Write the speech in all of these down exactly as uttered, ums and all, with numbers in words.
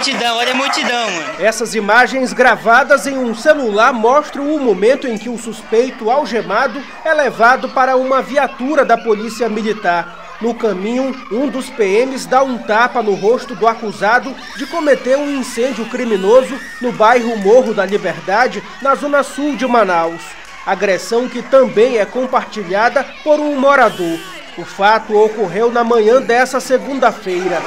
multidão, olha a multidão, mano. Essas imagens gravadas em um celular mostram o momento em que o suspeito algemado é levado para uma viatura da Polícia Militar. No caminho, um dos P Ms dá um tapa no rosto do acusado de cometer um incêndio criminoso no bairro Morro da Liberdade, na zona sul de Manaus. Agressão que também é compartilhada por um morador. O fato ocorreu na manhã dessa segunda-feira.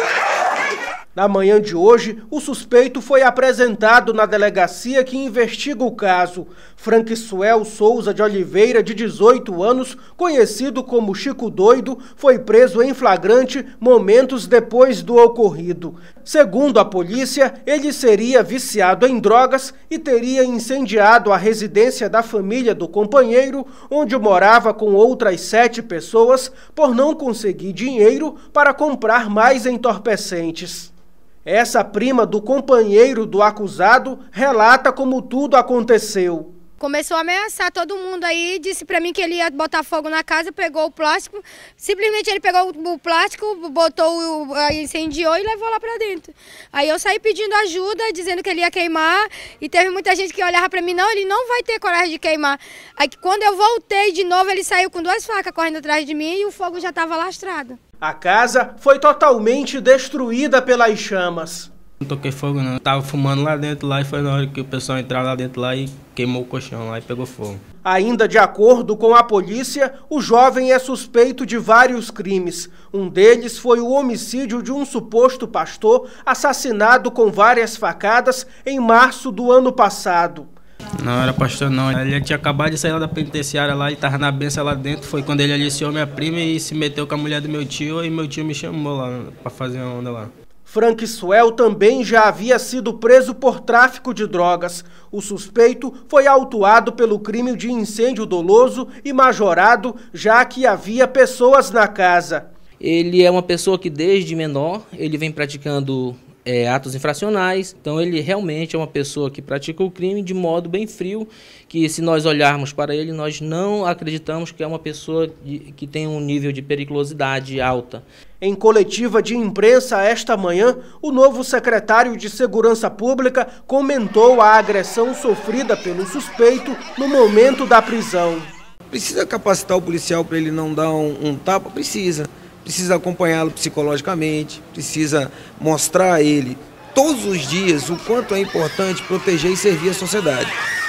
Na manhã de hoje, o suspeito foi apresentado na delegacia que investiga o caso. Franquisuel Souza de Oliveira, de dezoito anos, conhecido como Chico Doido, foi preso em flagrante momentos depois do ocorrido. Segundo a polícia, ele seria viciado em drogas e teria incendiado a residência da família do companheiro, onde morava com outras sete pessoas, por não conseguir dinheiro para comprar mais entorpecentes. Essa prima do companheiro do acusado relata como tudo aconteceu. Começou a ameaçar todo mundo aí, disse pra mim que ele ia botar fogo na casa, pegou o plástico, simplesmente ele pegou o plástico, botou, incendiou e levou lá pra dentro. Aí eu saí pedindo ajuda, dizendo que ele ia queimar, e teve muita gente que olhava pra mim, não, ele não vai ter coragem de queimar. Aí quando eu voltei de novo, ele saiu com duas facas correndo atrás de mim e o fogo já estava lastrado. A casa foi totalmente destruída pelas chamas. Não toquei fogo não, eu tava fumando lá dentro lá e foi na hora que o pessoal entrou lá dentro lá e queimou o colchão lá e pegou fogo. Ainda de acordo com a polícia, o jovem é suspeito de vários crimes. Um deles foi o homicídio de um suposto pastor assassinado com várias facadas em março do ano passado. Não era pastor não, ele tinha acabado de sair lá da penitenciária lá e estava na benção lá dentro. Foi quando ele aliciou minha prima e se meteu com a mulher do meu tio e meu tio me chamou lá para fazer uma onda lá. Franquisuel também já havia sido preso por tráfico de drogas. O suspeito foi autuado pelo crime de incêndio doloso e majorado, já que havia pessoas na casa. Ele é uma pessoa que desde menor ele vem praticando É, atos infracionais, então ele realmente é uma pessoa que pratica o crime de modo bem frio, que se nós olharmos para ele, nós não acreditamos que é uma pessoa de, que tem um nível de periculosidade alta. Em coletiva de imprensa esta manhã, o novo secretário de Segurança Pública comentou a agressão sofrida pelo suspeito no momento da prisão. Precisa capacitar o policial para ele não dar um, um tapa? Precisa. Precisa acompanhá-lo psicologicamente, precisa mostrar a ele todos os dias o quanto é importante proteger e servir a sociedade.